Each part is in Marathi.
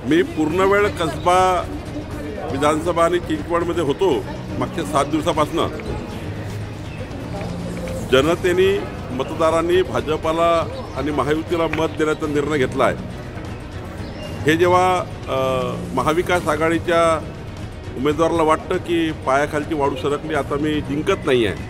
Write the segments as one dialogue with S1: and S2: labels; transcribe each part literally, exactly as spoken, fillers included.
S1: मी पूर्ण वेळ कसबा विधानसभा आणि चिंचवडमध्ये होतो मागच्या सात दिवसापासून। जनतेने मतदारांनी भाजपाला आणि महायुतीला मत देण्याचा निर्णय घेतला आहे। हे जेव्हा महाविकास आघाडीच्या उमेदवाराला वाटतं की पायाखालची वाळू सरकली, आता मी जिंकत नाही आहे,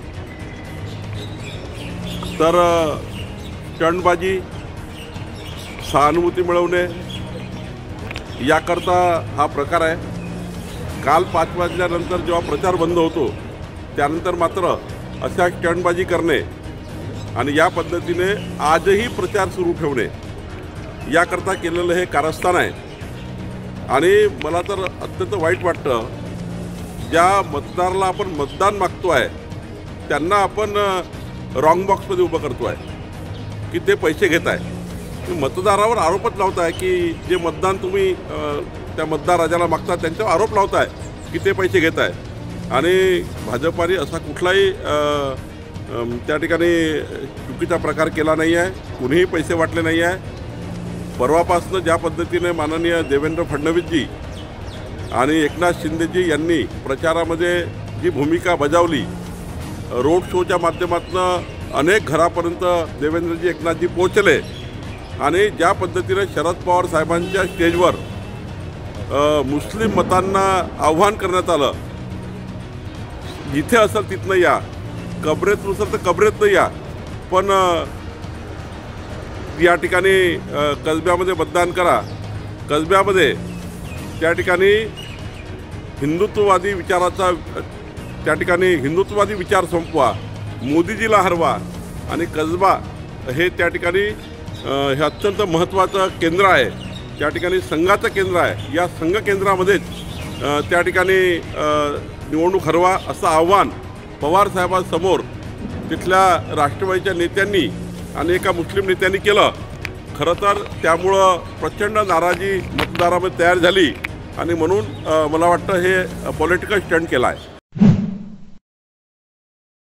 S1: तर स्टंटबाजी, सहानुभूती मिळवणे याकरता हा प्रकार आहे। काल पाच वाजल्यानंतर जेव्हा प्रचार बंद होतो त्यानंतर मात्र अशा स्टंटबाजी करणे आणि या पद्धतीने आजही प्रचार सुरू ठेवणे याकरता केलेलं हे कारस्थान आहे। आणि मला तर अत्यंत वाईट वाटतं, ज्या मतदाराला आपण मतदान मागतो आहे त्यांना आपण रॉंग बॉक्समध्ये उभं करतो आहे की ते पैसे घेत आहे। मतदारावर आरोपच लावत आहे की जे मतदान तुम्ही त्या मतदार राजाला मागता त्यांच्यावर आरोप लावत आहे की ते पैसे घेत आहे। आणि भाजपाने असा कुठलाही त्या ठिकाणी चुकीचा प्रकार केला नाही आहे, कुणीही पैसे वाटले नाही आहे। परवापासून ज्या पद्धतीने माननीय देवेंद्र फडणवीसजी आणि एकनाथ शिंदेजी यांनी प्रचारामध्ये जी भूमिका बजावली, रोड शोच्या माध्यमातून अनेक घरापर्यंत देवेंद्रजी एकनाथजी पोहोचले आणि ज्या पद्धतीने शरद पवार साहेबांच्या स्टेजवर मुस्लिम मतांना आव्हान करण्यात आलं, जिथे असेल तिथनं या, कबरेत नसेल तर कबरेतनं या, पण या ठिकाणी कसब्यामध्ये मतदान करा, कसब्यामध्ये त्या ठिकाणी हिंदुत्ववादी विचाराचा त्या ठिकाणी हिंदुत्ववादी विचार संपवा, मोदीजीला हरवा। आणि कसबा हे त्या ठिकाणी हे अत्यंत महत्त्वाचं केंद्र आहे, त्या ठिकाणी संघाचं केंद्र आहे। या संघ केंद्रामध्येच त्या ठिकाणी निवडणूक हरवा असं आव्हान पवारसाहेबांसमोर तिथल्या राष्ट्रवादीच्या नेत्यांनी आणि एका मुस्लिम नेत्यांनी केलं। खरं तर त्यामुळं प्रचंड नाराजी मतदारामध्ये तयार झाली आणि म्हणून मला वाटतं हे पॉलिटिकल स्टंट केला आहे।